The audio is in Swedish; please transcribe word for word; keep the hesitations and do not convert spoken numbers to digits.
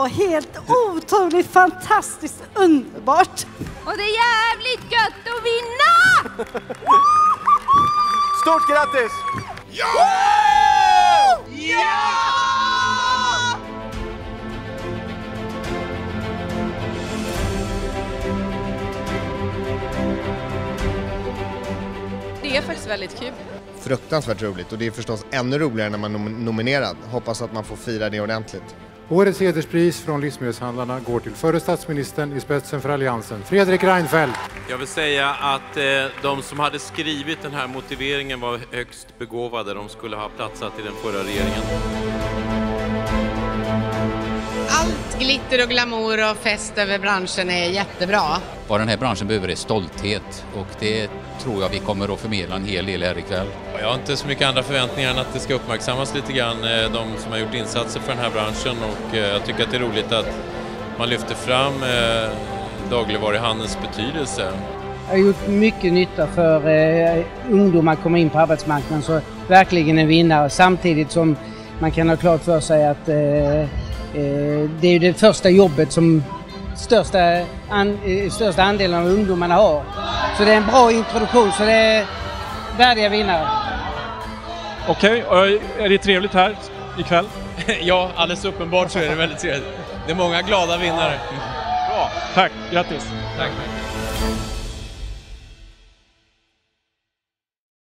var helt otroligt fantastiskt underbart. Och det är jävligt gött att vinna! Stort grattis! Ja! Ja! Det är faktiskt väldigt kul. Fruktansvärt roligt, och det är förstås ännu roligare när man är nom- nominerad. Hoppas att man får fira det ordentligt. Årets hederspris från livsmedelshandlarna går till förre statsministern i spetsen för alliansen, Fredrik Reinfeldt. Jag vill säga att eh, de som hade skrivit den här motiveringen var högst begåvade. De skulle ha platsat i den förra regeringen. Allt glitter och glamour och fest över branschen är jättebra. Vad den här branschen behöver är stolthet, och det tror jag vi kommer att förmedla en hel del här ikväll. Jag har inte så mycket andra förväntningar än att det ska uppmärksammas lite grann, de som har gjort insatser för den här branschen, och jag tycker att det är roligt att man lyfter fram dagligvaruhandelns betydelse. Jag har gjort mycket nytta för eh, ungdomar att komma in på arbetsmarknaden, så verkligen en vinnare, samtidigt som man kan ha klart för sig att eh, eh, det är det första jobbet som största, an, eh, största andelen av ungdomarna har. Så det är en bra introduktion, så det är värdiga vinnare. Okej, okay, är det trevligt här ikväll? Ja, alldeles uppenbart så är det väldigt trevligt. Det är många glada vinnare. Bra, tack, grattis. Tack.